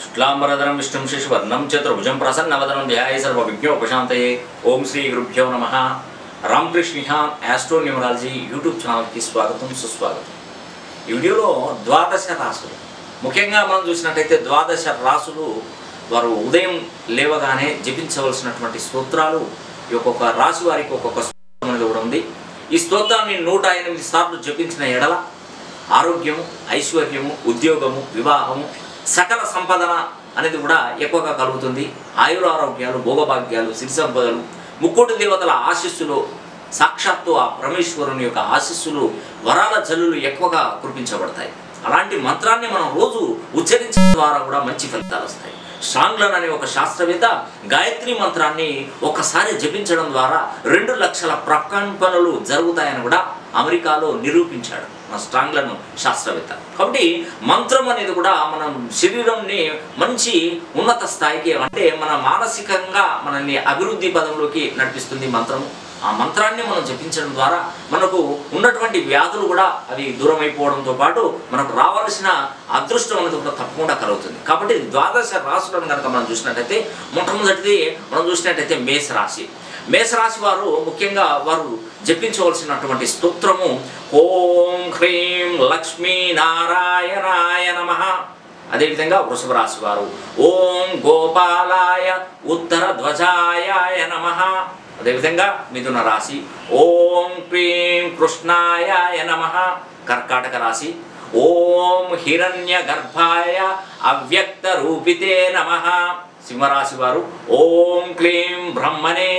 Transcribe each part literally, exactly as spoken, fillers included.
शुक्लांबरधरं विष्णुं शशिवर्णं चतुर्भुजं प्रसन्नवदनं ध्याये सर्वविघ्नोपशान्तये। ओम श्री गुरुभ्यो नमः। Ramakrishna Nihan astro numerology YouTube channel కి స్వాగతం సుస్వాగతం। ఈ వీడియోలో ద్వాదశ రాశులు ముఖ్యంగా మనం చూసినట్లయితే ద్వాదశ రాశులు వారు ఉదయం లేవగానే జపించవలసినటువంటి స్తోత్రాలు ఒక్కొక్క రాశి వారికి ఒక్కొక్క స్తోత్రం అనేది కూడా ఉంది। ఈ స్తోత్రాన్ని నూట ఎనిమిది సార్లు జపించిన ఎడల ఆరోగ్యము, ఐశ్వర్యము, ఉద్యోగము, వివాహము, సకల సంపదన అనేది కూడా ఎక్కువగా కలుగుతుంది। ఆయురారోగ్యాలు, భోగభాగ్యాలు, సిరి సంపదలు, ముక్కోటి దేవతల ఆశీస్సులు, సాక్షాత్తు ఆ పరమేశ్వరుని యొక్క ఆశీస్సులు, వరాల జల్లులు ఎక్కువగా కురిపించబడతాయి। అలాంటి మంత్రాన్ని మనం రోజు ఉచ్చరించడం ద్వారా కూడా మంచి ఫలితాలు వస్తాయి। స్ట్రాంగ్లన్ అనే ఒక శాస్త్రవేత్త గాయత్రి మంత్రాన్ని ఒకసారి జపించడం ద్వారా రెండు లక్షల ప్రకంపనలు జరుగుతాయని కూడా అమెరికాలో నిరూపించాడు మన స్ట్రాంగ్లన్ శాస్త్రవేత్త। కాబట్టి మంత్రం అనేది కూడా మన శరీరాన్ని మంచి ఉన్నత స్థాయికి, అంటే మన మానసికంగా మనల్ని అభివృద్ధి పదంలోకి నడిపిస్తుంది మంత్రం। ఆ మంత్రాన్ని మనం జపించడం ద్వారా మనకు ఉన్నటువంటి వ్యాధులు కూడా అవి దూరం అయిపోవడంతో పాటు మనకు రావాల్సిన అదృష్టం అనేది కూడా తప్పకుండా కలుగుతుంది। కాబట్టి ద్వాదశ రాశులను కనుక మనం చూసినట్టయితే మొట్టమొదటిది మనం చూసినట్టయితే మేషరాశి। మేషరాశి వారు ముఖ్యంగా వారు జపించవలసినటువంటి స్తోత్రము ఓం హ్రీం లక్ష్మీ నారాయణాయ నమః। అదేవిధంగా వృషభ రాశి వారు ఓం గోపాలాయ ఉత్తర ధ్వజాయ నమః। అదేవిధంగా మిథున రాశి ఓం క్రీం కృష్ణాయ నమః। కర్కాటక రాశి ఓం హిరణ్య గర్భాయ అవ్యక్త రూపితే నమః। సింహరాశి వారు ఓం క్లీం బ్రహ్మణే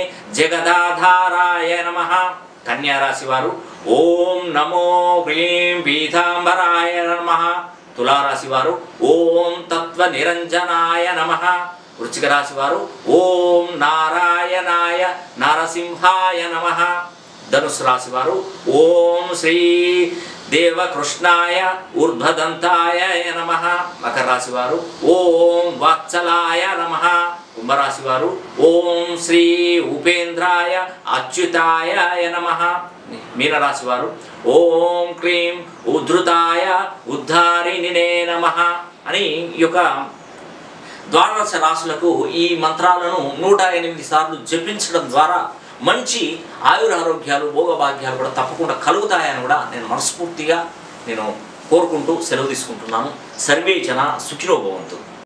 జగదాధారాయ నమః। కన్యా రాశి వారు ఓం నమో హ్రీం పీతాంబరాయ నమః। తులారాశి వారు ఓం తత్వ నిరంజనాయ నమః। వృశ్చిక రాశి వారు ఓం నారాయణాయ నరసింహాయ నమః। ధనుసు రాశి వారు ఓం శ్రీ దేవకృష్ణాయ ఊర్ధ్వదంతాయ నమః। మకర రాశి వారు ఓం వాత్సలాయ నమః। కుంభరాశి వారు ఓం శ్రీ ఉపేంద్రాయ అచ్యుతాయ నమః। మీనరాశి వారు ఓం క్లీం ఉద్ధృతాయ ఉద్ధారిణినే నమః అని ఈ యొక్క ద్వాదశ రాశులకు ఈ మంత్రాలను నూట ఎనిమిది సార్లు జపించడం ద్వారా మంచి ఆయురారోగ్యాలు, భోగభాగ్యాలు కూడా తప్పకుండా కలుగుతాయని కూడా నేను మనస్ఫూర్తిగా నేను కోరుకుంటూ సెలవు తీసుకుంటున్నాను। సర్వే జన సుఖినో భవంతు।